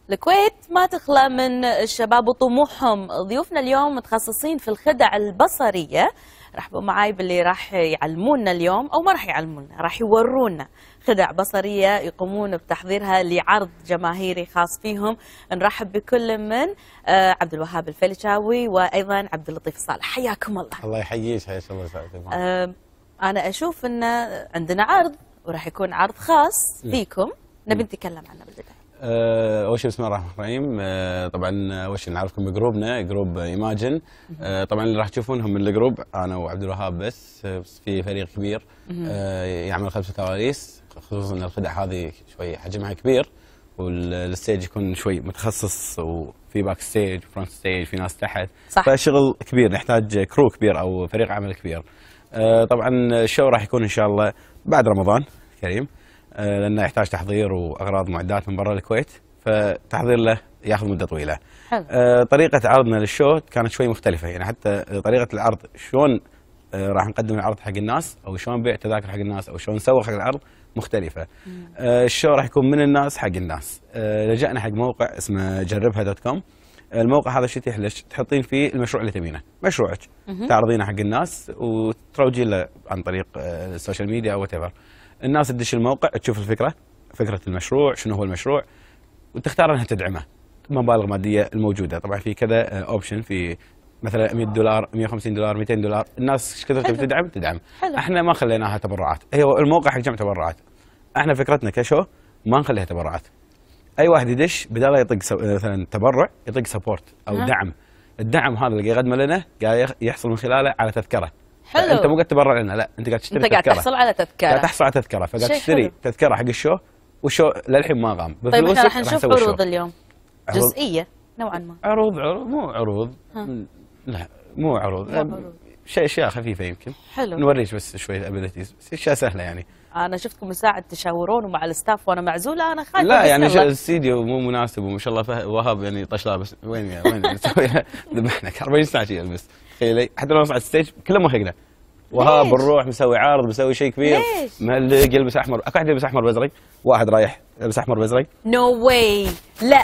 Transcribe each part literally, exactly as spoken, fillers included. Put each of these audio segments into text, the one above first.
الكويت ما تخلى من الشباب وطموحهم. ضيوفنا اليوم متخصصين في الخدع البصرية، رحبوا معاي باللي راح يعلمونا اليوم أو ما راح يعلمونا، راح يورونا خدع بصرية يقومون بتحضيرها لعرض جماهيري خاص فيهم. نرحب بكل من عبد الوهاب الفلشاوي وأيضا عبد اللطيف الصالح، حياكم الله. الله يحييك، حياك الله يسعدك. أه أنا أشوف أن عندنا عرض وراح يكون عرض خاص فيكم، نبي نتكلم عنه بالبداية. أه اول شيء بسم الله الرحمن الرحيم. أه طبعا اول شيء نعرفكم بجروبنا، جروب ايماجن. أه طبعا اللي راح تشوفونهم من الجروب انا وعبد الوهاب بس, بس في فريق كبير أه يعمل خلف الكواليس، خصوصا ان الخدع هذه شوي حجمها كبير والستيج يكون شوي متخصص وفي باك ستيج فرونت ستيج، في ناس تحت، صح. فشغل كبير، نحتاج كرو كبير او فريق عمل كبير. أه طبعا الشو راح يكون ان شاء الله بعد رمضان الكريم، لأنه يحتاج تحضير وأغراض معدات من برا الكويت، فتحضير له ياخذ مدة طويلة. حلو. آه طريقة عرضنا للشو كانت شوي مختلفة، يعني حتى طريقة العرض شلون آه راح نقدم العرض حق الناس أو شلون نبيع تذاكر حق الناس أو شلون نسوق حق العرض مختلفة. آه الشو راح يكون من الناس حق الناس. آه لجأنا حق موقع اسمه جربها دوت كوم. الموقع هذا شو يتيح لك؟ تحطين فيه المشروع اللي تبينه، مشروعك تعرضينه حق الناس وتروجين له عن طريق آه السوشيال ميديا أو وات ايفر. الناس تدش الموقع تشوف الفكره، فكره المشروع، شنو هو المشروع، وتختار انها تدعمه. مبالغ ماديه الموجوده، طبعا في كذا اوبشن، في مثلا مئة دولار، مئة وخمسين دولار، مئتين دولار، الناس ايش كثر تبي تدعم تدعم. حلو. احنا ما خليناها تبرعات، هي الموقع حق جمع تبرعات. احنا فكرتنا كشو ما نخليها تبرعات. اي واحد يدش بدال لا يطق سو... مثلا تبرع، يطق سبورت او أه. دعم. الدعم هذا اللي يقدمه لنا قاعد يحصل من خلاله على تذكره. حلو. انت مو قاعد تتبرع لنا، لا، انت قاعد تشتري انت قاعد تذكره، تحصل على تذكره، قاعد تحصل على تذكره، فقاعد تشتري حلو. تذكره حق الشو، والشو للحين ما قام. طيب احنا راح نشوف عروض اليوم جزئيه نوعا ما. عروض عروض مو عروض ها. لا مو عروض, عروض. شيء اشياء خفيفه يمكن. حلو. نوريك بس شويه ابيلتيز، بس اشياء سهله يعني. انا شفتكم ساعه تشاورون ومع الستاف وانا معزوله، انا خايفه. لا يعني الاستديو مو مناسب، وما شاء الله وهاب يعني طش لابس وين يا وين نسوي له ذبحنا أربعين ساعه شيء يلبس، تخيلي حتى لو نصعد الستيج كله موهقنا. وهاب بنروح مسوي عارض، مسوي شيء كبير، مهلق يلبس احمر، اكو واحد يلبس احمر بازرق، واحد رايح يلبس احمر بازرق. نو واي لا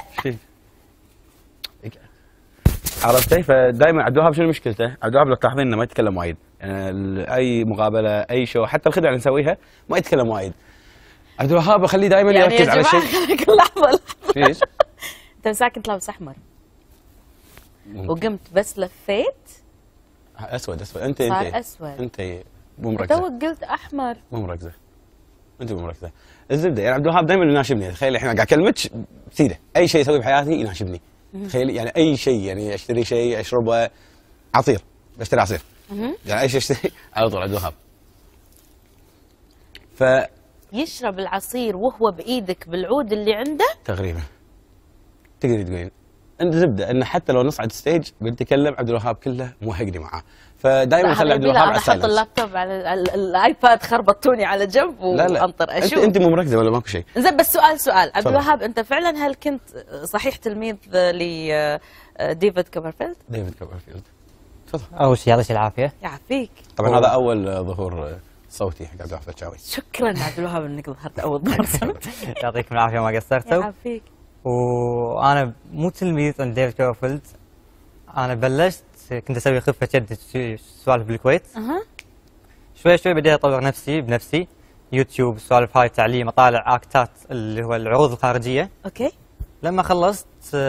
عرفتي؟ فدائما عبد الوهاب شنو مشكلته؟ عبد الوهاب لو تلاحظين انه ما يتكلم وايد، يعني اي مقابله اي شو حتى الخدع اللي نسويها ما يتكلم وايد. عبد الوهاب اخليه دائما يعني يركز على شيء. لحظه لحظه ليش؟ انت مساك كنت لابس احمر وقمت بس لفيت اسود اسود. انت انت صار اسود. انت مو مركزه، توك قلت احمر مو مركزه، انت مو مركزه. الزبده يعني عبد الوهاب دائما يناشبني، تخيل الحين قاعد اكلمك بسيده، اي شيء اسويه بحياتي يناشبني. تخيل يعني اي شيء، يعني اشتري شيء اشربه، عصير بشتري عصير، يعني اي شيء اشتري على طول عبد الوهاب. ف يشرب العصير وهو بايدك بالعود اللي عنده تقريبا. تقدري تقولين انت زبده انه حتى لو نصعد ستيج بنتكلم عبد الوهاب كله موهقني معاه، فدائما اخلي عبد الوهاب على السايلنس. انا احط اللابتوب على الايباد، خربطوني على جنب وانطر اشوف. انت انت مو مركزه ولا ماكو شيء. زين بس سؤال سؤال عبد الوهاب، انت فعلا هل كنت صحيح تلميذ لديفيد كوبرفيلد؟ ديفيد كوبرفيلد تفضل. اول شيء يعطيك العافيه. يعافيك. طبعا هذا اول ظهور صوتي حق عبد الوهاب الفلشاوي. شكرا عبد الوهاب انك ظهرت اول ظهور. يعطيكم العافيه ما قصرتوا. يعافيك. وانا مو تلميذ عند ديفيد كوبرفيلد، انا بلشت كنت اسوي خفه يد سوالف بالكويت. اها شوي شوي بديت اطور نفسي بنفسي، يوتيوب، سوالف هاي، تعليم، اطالع اكتات اللي هو العروض الخارجيه. اوكي. لما خلصت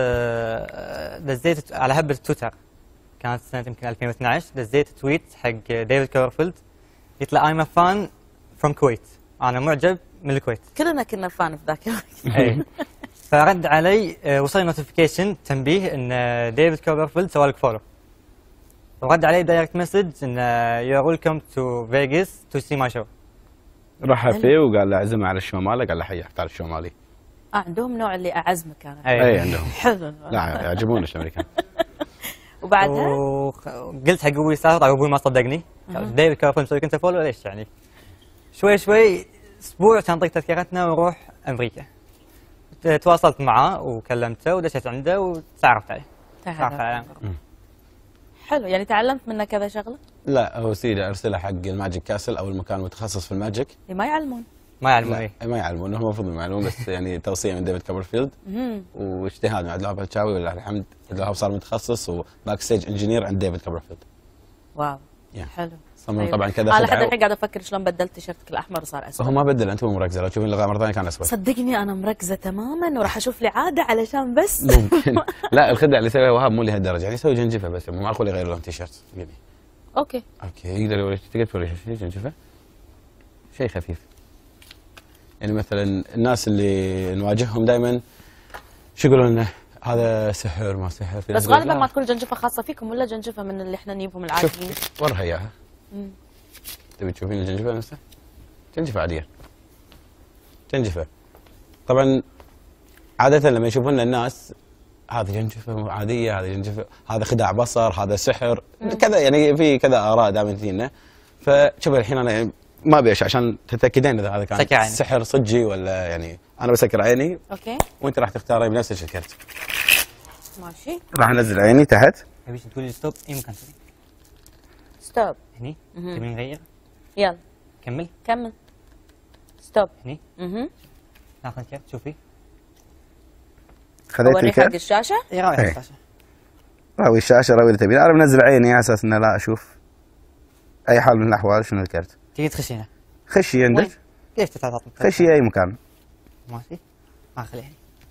دزيت على هبه تويتر، كانت سنه يمكن ألفين واثنعش، دزيت تويت حق ديفيد كوبرفيلد قلت له I'm a fan from كويت، انا معجب من الكويت. كلنا كنا فان في ذاك الوقت. اي فرد علي، وصلي نوتيفيكيشن تنبيه ان ديفيد كوبرفيلد سوى لك فولو، ورد علي دايركت مسج ان يو ار ويلكم تو فيغاس تو سي ماي شو. رحب فيه وقال له اعزمه على الشو ماله، قال له حياك تعال الشو مالي. اه عندهم نوع اللي اعزمك انا. اي, أي عندهم. حلو. لا يعجبونش الامريكان. وبعدها قلت حق ابوي سالفه، طبعا ابوي ما صدقني، ديفيد كوبرفيلد مسوي كنت فولو ليش يعني. شوي شوي اسبوع كان طق تذكرتنا ونروح امريكا. تواصلت معاه وكلمته ودشيت عنده وتعرفت عليه. تعرفت عليه. حلو، يعني تعلمت منه كذا شغله؟ لا هو سيدي ارسله حق الماجيك كاسل او المكان المتخصص في الماجيك. اللي ما يعلمون. ما يعلمون لا إيه. ما يعلمون، هم المفروض يعلمون، بس يعني توصيه من ديفيد كوبرفيلد واجتهاد من عبد الوهاب الشاوي ولله الحمد. عبد الوهاب صار متخصص وباك ستيج انجينير عند ديفيد كوبرفيلد. واو Yeah. حلو. صمم طيب. طبعا كذا انا لحد خدعه. الحين قاعده افكر شلون بدلت تيشيرتك الاحمر وصار اسود. هو ما بدل، انت مو مركزه، لو تشوفين الغاء مره ثانيه كان اسود. صدقني انا مركزه تماما وراح اشوف لي عاده علشان بس ممكن. لا الخدع اللي يسويها وهاب مو لهالدرجه، يعني يسوي جنجفه بس مو معقول يغير لون تيشيرت. يعني اوكي اوكي يقدر يوريك، تقدر توريها شيء جنجفه شيء خفيف. يعني مثلا الناس اللي نواجههم دائما شو يقولون لنا؟ هذا سحر ما سحر. في بس ناس يقول غالبا لا. ما تكون جنجفه خاصه فيكم ولا جنجفه من اللي احنا نجيبهم العاديين. شوف ورها اياها. تبي تشوفين الجنجفه نفسها؟ جنجفه عاديه. جنجفه. طبعا عاده لما يشوفون الناس هذه جنجفه عاديه، هذه جنجفه، هذا خداع بصر، هذا سحر، كذا يعني في كذا اراء دائما تجينا. فشوف الحين انا يعني ما ابي عشان تتاكدين اذا هذا كان سحر صجي ولا يعني انا بسكر عيني. اوكي وانت راح تختاري بنفس الكرت. ماشي. راح انزل عيني تحت. تبي تقولي ستوب اي مكان تبي. ستوب. هني تبي نغير؟ يلا كمل. كمل. ستوب. هني اها ناخذ الكرت شوفي. خذيت اوري حق الكرت. الشاشه. اي راوي إيه. الشاشه. راوي الشاشه راوي اللي تبي. انا بنزل عيني على اساس انه لا اشوف اي حال من الاحوال شنو الكرت. تيجي تخشينا. خشي عندك. ليش تتعاطى؟ خشي اي مكان. ماشي. ما خليني.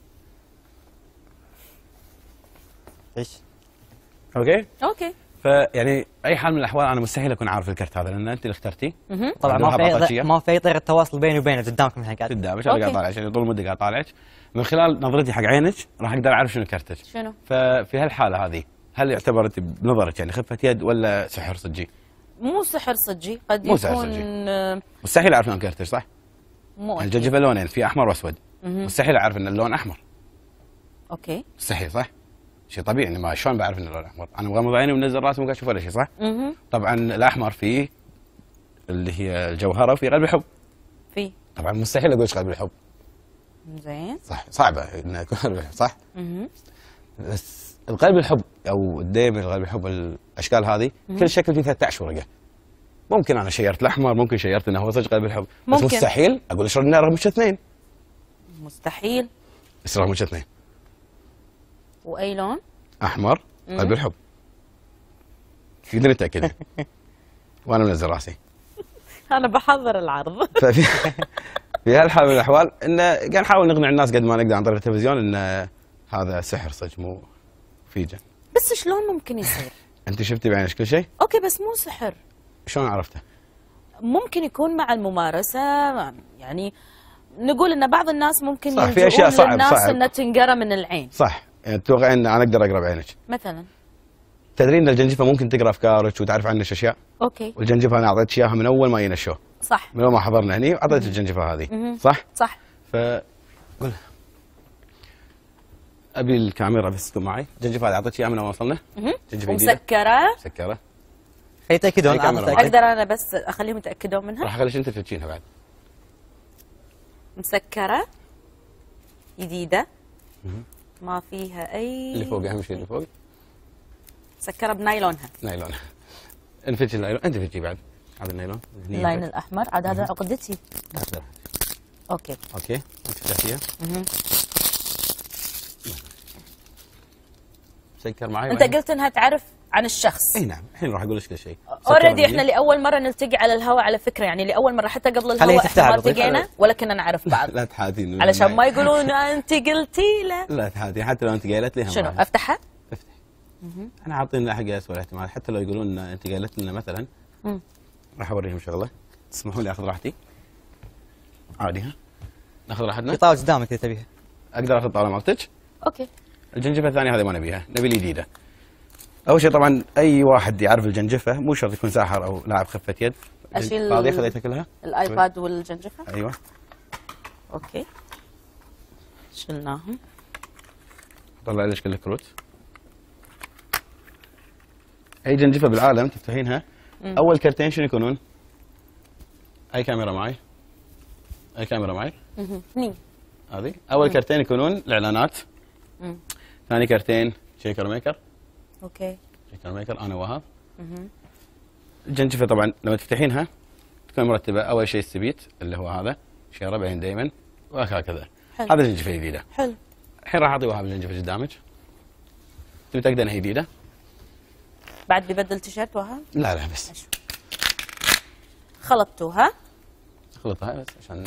ايش؟ اوكي. اوكي فيعني اي حال من الاحوال انا مستحيل اكون عارف الكرت هذا لان انت اللي اخترتيه. طبعا ما في أي ما في اي طريقه تواصل بيني وبينك قدامكم الحين قاعد. قدامك انا قاعد طالع عشان طول المده قاعد طالعك من خلال نظرتي حق عينك راح اقدر اعرف شنو كرتك. شنو؟ ففي هالحاله هذه هل يعتبر انت بنظرك يعني خفه يد ولا سحر صجي؟ مو سحر صجي، قد مو سحر يكون صجي. آه، مستحيل اعرف لون كرتك صح؟ مو أكيد. الجنجفه لونين في احمر واسود. مستحيل اعرف ان اللون احمر. اوكي مستحيل صح؟ شيء طبيعي يعني ما شلون بعرف ان اللون احمر؟ انا مغمض عيني ومنزل راسي ما قاعد اشوف ولا شيء صح؟ اها طبعا الاحمر فيه اللي هي الجوهره وفي قلب الحب. في طبعا مستحيل اقول قلب الحب. زين. صح صعبه انه يكون قلب الحب صح؟ اها بس القلب الحب او الديم القلب الحب الاشكال هذه كل شكل فيه ثلاثة عشر ورقه. ممكن انا شيرت الاحمر، ممكن شيرت انه هو صدق قلب الحب، بس ممكن. مستحيل اقول ايش رقم مش اثنين. مستحيل. ايش رقم مش اثنين؟ واي لون؟ احمر قلب الحب. تقدرين متاكدين؟ وانا منزل راسي. انا بحضر العرض. ففي في هالحال من الاحوال انه قاعد نحاول نقنع الناس قد ما نقدر عن طريق التلفزيون انه هذا سحر صدق مو في جن. بس شلون ممكن يصير؟ انت شفتي بعينك كل شيء؟ اوكي بس مو سحر. شلون عرفته؟ ممكن يكون مع الممارسة، يعني نقول ان بعض الناس ممكن صح، في يلجؤون أشياء صعب- للناس صعب. انها تنقرا من العين صح، يعني تتوقع ان انا اقدر اقرا بعينك. مثلا. تدرين ان الجنجفه ممكن تقرا افكارك وتعرف عنك اشياء؟ اوكي والجنجفه انا اعطيتك اياها من اول ما جينا الشو. صح من اول ما حضرنا هني اعطيتك الجنجفه هذه صح؟ صح. ف قول ابي الكاميرا بس تكون معي. الجنجفه هذه اعطيتك اياها من اول ما وصلنا. جنجفه جديده ومسكرة. مسكره. خلي يتاكدون. أي كاميرا معك؟ اقدر انا بس اخليهم يتاكدون منها. راح اخليك انت تفتشينها بعد. مسكرة جديدة ما فيها اي اللي فوق اهم شيء اللي فوق مسكرة بنايلونها. نايلون. انفتش النايلون، انت فتشي بعد. هذا النايلون. هني اللاين انفت. الاحمر عاد هذا عقدتي. أقدر. اوكي اوكي انت فتحتيها. سكر معي. انت قلت انها تعرف عن الشخص. اي نعم الحين راح اقول لك كل شيء. اوريدي احنا لاول مره نلتقي على الهواء على فكره، يعني لاول مره حتى قبل خليه الهواء تفتح احنا ما عقب. التقينا ولا كنا نعرف بعض. لا تحاتين علشان ما يقولون انت قلتي له. لا تحاتين حتى لو انت قايلت لي هم شنو راح- افتحها؟ افتح. انا عاطين حق اسوء الاحتمال حتى لو يقولون ان انت قايلت لنا مثلا. مم. راح اوريهم شغله. تسمحوا لي اخذ راحتي. عادي ها. ناخذ راحتنا. في طاوله قدامك اذا تبيها. اقدر اخذ طاوله مالتك. اوكي الجنجفه الثانيه هذه ما نبيها، نبي الجديده. اول شيء طبعا اي واحد يعرف الجنجفه مو شرط يكون ساحر او لاعب خفه يد. أشيل فاضيه خذيتها كلها؟ الايباد والجنجفه. ايوه. اوكي شلناهم. طلع لك كل الكروت. اي جنجفه بالعالم تفتحينها مم. اول كرتين شنو يكونون؟ اي كاميرا معي؟ اي كاميرا معي؟ مهم. اثنين. هذه اول كرتين يكونون الاعلانات. مم. ثاني كرتين شيكر ميكر. اوكي شيكر ميكر انا وهاب. مهم. الجنجفه طبعا لما تفتحينها تكون مرتبه. اول شيء السبيت اللي هو هذا شيره بعدين دائما وهكذا. حلو. هذا الجنجفه جديده. حلو. الحين راح اعطي وهاب الجنجفه قدامك. تبي تقدر هي جديده؟ بعد ببدل تيشيرت وها؟ لا لا بس أشوف. خلطتوها؟ خلطها بس عشان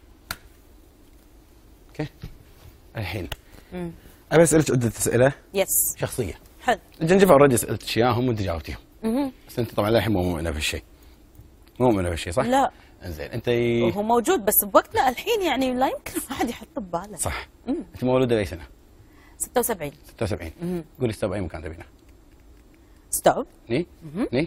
اوكي. الحين امم ابي اسالك عده اسئله يس. شخصيه. حلو. الجنجفه اوريدي سالتك اياهم وانت جاوبتيهم. اها. بس انت طبعا للحين مو مؤمنه بالشيء. مو مؤمنه بالشيء صح؟ لا. انزين انت هو موجود بس بوقتنا الحين يعني لا يمكن الواحد يحط بباله. صح. مم. انت مولوده باي سنه؟ ستة وسبعين. ستة وسبعين. مهم. قولي ستوب اي مكان تبينه. ستوب. ني؟ ني؟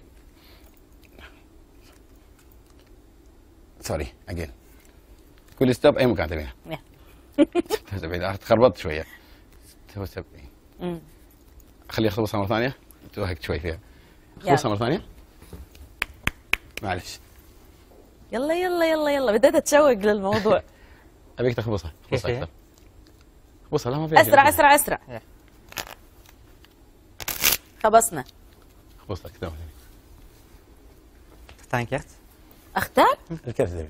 سوري اجين. قولي ستوب اي مكان تبينه. يا. ستة وسبعين آه، تخربطت شويه. ستة وسبعين. مم. خليه يخلصها مره ثانيه. توهقت شوي فيها. يلا. خلصها مره ثانيه. معلش. يلا يلا يلا يلا بديت اتشوق للموضوع. ابيك تخبصها. خبصها كيف هي؟ اكثر. خبصها لا ما فيها شيء. اسرع اسرع اسرع. يا. خبصنا. خبصها كذا. ثاني كرت. اختار؟ الكرت تبي.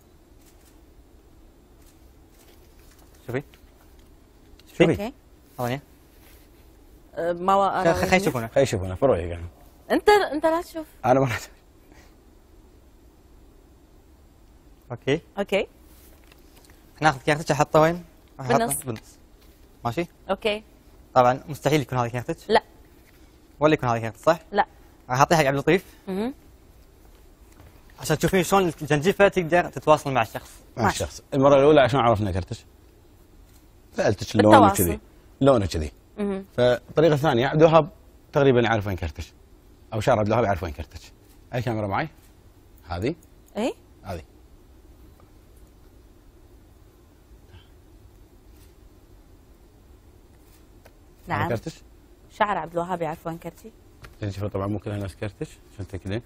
شوفي اوكي. ثانية. أه، ما و- خلينا يشوفونه. خلي يشوفونه فروي قاعد. انت انت لا تشوف. انا ما راح اوكي. اوكي. ناخذ كرتك احطه وين؟ راح أحطه بالنص. بالنص. ماشي؟ اوكي. طبعا مستحيل يكون هذا كرتك. لا. ولا يكون هذا كرتك صح؟ لا. راح اعطيها حق عبد اللطيف مهم. عشان تشوفين شلون الجنجفه تقدر تتواصل مع الشخص. مع ماشي. الشخص. المره الاولى عشان عرفنا كرتك. سالتك لونه بالتواصل. كذي. لونه كذي. مهم. فالطريقه الثانيه عبد الوهاب تقريبا يعرف وين كرتك. او شارع عبد الوهاب يعرف وين كرتك. اي كاميرا معي؟ هذه؟ ايه. هذه. نعم. هذا كرتك؟ شعر عبد الوهاب يعرف وين كرتي؟ الجنجفه طبعا مو كلها نفس كرتك عشان تاكدين.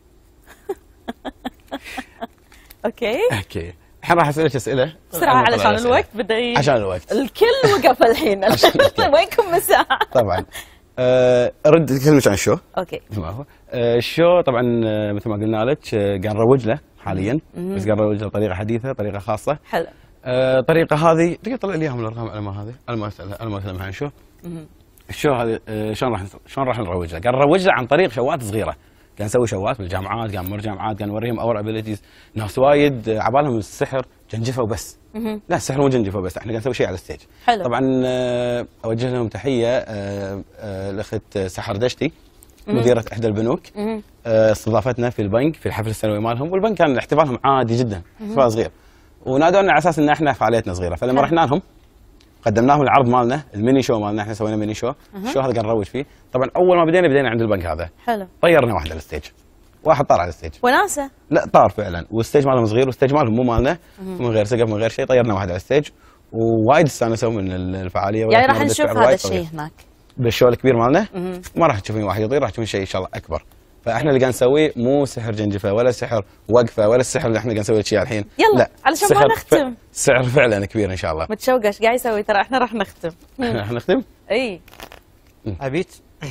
اوكي. اوكي. الحين راح اسالك اسئله بسرعه أنا طلع علشان الأسئلة. الوقت بدا ي- عشان الوقت. الكل وقف الحين. وينكم مساحه؟ طبعا. أه ارد كلمه عن الشو. اوكي. مثل ما هو. أه الشو طبعا آه، مثل ما قلنا لك آه، قاعد نروج له حاليا. بس قاعد نروج له بطريقه حديثه طريقه خاصه. حلو. آه، الطريقه هذه تقدر تطلع لي اياهم الارقام على ما هذه على ما اسالها على ما اسالها عن شو. مهم. الشو هذه آه، شلون راح شلون راح نروج له؟ قاعد نروج له عن طريق شوات صغيره. قاعد نسوي شوات بالجامعات، قاعد نمر جامعات، قاعد نوريهم اور ابيلتيز. ناس وايد آه، عبالهم السحر جنجفه وبس. مهم. لا السحر مو جنجفه بس، احنا قاعد نسوي شيء على الستيج. حلو. طبعا آه، اوجه لهم تحيه آه، آه، الاخت سحر دشتي مديره احدى البنوك. مهم. آه، استضافتنا في البنك في الحفل السنوي مالهم، والبنك كان احتفالهم عادي جدا، احتفال صغير. ونادونا على اساس ان احنا فعاليتنا صغيره، فلما حلو. رحنا لهم قدمنا لهم العرض مالنا الميني شو مالنا، احنا سوينا ميني شو، الشو هذا قاعد نروج فيه. طبعا اول ما بدينا بدينا عند البنك هذا، حلو. طيرنا واحد على الستيج، واحد طار على الستيج. وناسه. لا طار فعلا، والستيج مالهم صغير والستيج مالهم مو مالنا، من غير سقف من غير شيء، طيرنا واحد على الستيج ووايد استانسوا من الفعاليه. يعني راح نشوف هذا الشيء هناك بالشو الكبير مالنا. مهم. ما راح تشوفين واحد يطير، راح تشوفين شيء ان شاء الله اكبر. فاحنا اللي قاعد نسويه مو سحر جنجفه ولا سحر وقفه ولا السحر اللي احنا قاعد نسويه شيء الحين. يلا، لا علشان ما سحر نختم. ف... سحر فعلا كبير ان شاء الله. متشوقه ايش قاعد يسوي؟ ترى احنا راح نختم. راح نختم. اي. ابيك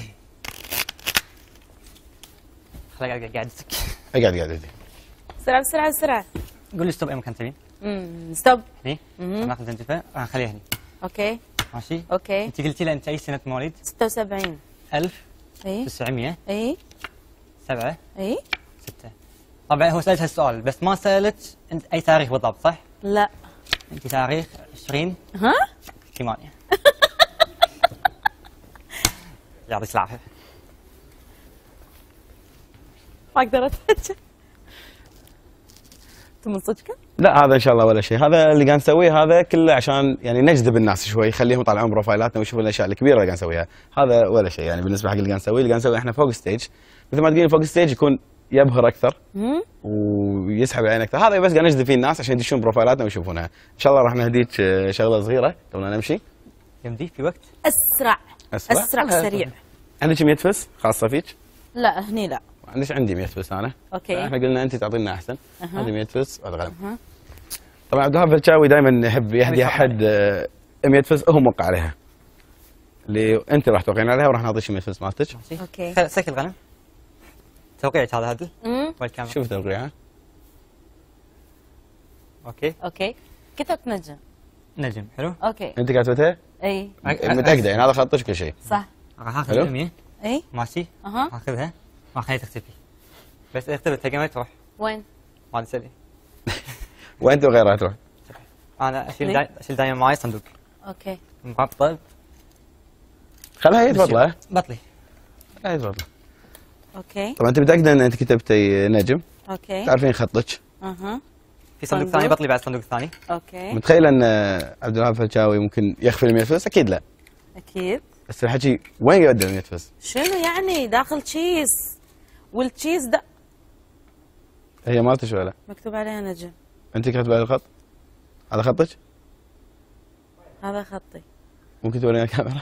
خليك قاعد قاعدتك. اقعد قاعد بسرعه بسرعه بسرعه. قول لي ستوب اي مكان تبين. امم ستوب. هني مهم. ناخذ الجنجفه راح نخليها هني. اوكي. ماشي. اوكي. انت قلتي لي انت اي سنه مواليد؟ ستة وسبعين. ألف اي. وتسعمية اي. سبعة اي. ستة. طبعا هو سألت هالسؤال بس ما سألت انت اي تاريخ بالضبط صح؟ لا. انت تاريخ عشرين ها؟ ثمانية. يعطيك العافية. ما اقدر اتحكى. انت من صدقك؟ لا هذا ان شاء الله ولا شيء، هذا اللي قاعد نسويه هذا كله عشان يعني نجذب الناس شوي، خليهم يطالعون بروفايلاتنا ويشوفون الاشياء الكبيره اللي قاعد نسويها، هذا ولا شيء يعني بالنسبه حق اللي قاعد نسويه. اللي قاعد نسويه احنا فوق ستيج، مثل ما تقولين فوق ستيج يكون يبهر اكثر امم ويسحب العين اكثر، هذا بس قاعد نجذب فيه الناس عشان يدشون بروفايلاتنا ويشوفونها. ان شاء الله راح نهديك آه، شغله صغيره قبل لا نمشي. يمدي في وقت؟ اسرع اسرع, اسرع سريع. عندك مية فلس خاصه فيك؟ لا هني لا. عندك عندي مية فلس انا. اوكي. احنا قلنا انت تعطينا احسن. أها. هذه مية فلس وهذا غلط. أها. طبعا عبد الوهاب الفلشاوي دائما يحب يهدي يتوقع احد آه، مية فلس هو موقع عليها. اللي انت راح توقعين عليها وراح نعطيك مية فلس مالتك. ماشي. اوكي. خل- سكر الغنم. توقيعك هذا هدل امم شوف والكاميرا. توقيعها. اوكي اوكي كتبت نجم. نجم حلو. اوكي انت كاتبتها؟ اي متاكده يعني هذا خطك كل شيء؟ صح. راح اخذ حلو. الأمية اي ماشي. اها راح اخذها ما خليها تختفي، بس اذا كتبت هجمت تروح وين؟ ما تسالي. وانت وغيرها تروح. انا اشيل ليه؟ داي... اشيل دائما معي صندوق اوكي مغطى خلها هي تفضل. بطلي. هي تفضل. اوكي طبعا انت متاكده ان انت كتبتي نجم؟ اوكي تعرفين خطك؟ اها في صندوق صندوق. ثاني بطلي بعد الصندوق الثاني. اوكي متخيله ان عبد الوهاب فلشاوي ممكن يخفي ال مية فلس؟ اكيد لا. اكيد. بس الحكي وين يودي ال مية فلس؟ شنو يعني داخل تشيز والتشيز ده هي مالتش ولا؟ مكتوب عليها نجم. انت كاتبه على الخط؟ هذا خطك؟ هذا خطي. ممكن تورينا الكاميرا؟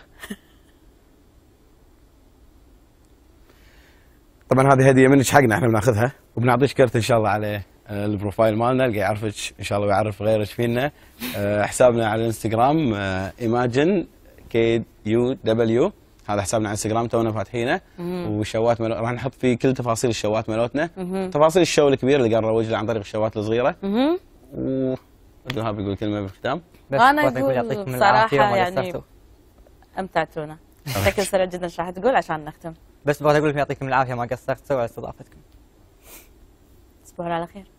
طبعا هذه هديه منك حقنا، احنا بناخذها وبنعطيك كرت ان شاء الله على آه، البروفايل مالنا اللي يعرفك ان شاء الله ويعرف غيرك فينا. آه، حسابنا على الانستغرام ايماجن كي يو دبليو، هذا حسابنا على الانستغرام تونا فاتحينه، وشوات ملو... راح نحط فيه كل تفاصيل الشوات مالتنا، تفاصيل الشو الكبير اللي قاعد نروج له عن طريق الشوات الصغيره. اها و عبد الوهاب يقول كلمه بالختام. بس أنا فاطمة أقول يعطيكم بصراحة العافية وما يعني قصرتوا. امتعتونا. بشكل سريع جدا ايش راح تقول عشان نختم؟ بس بغيت اقول لكم يعطيكم العافيه ما قصرتوا على استضافتكم. تصبحون على خير.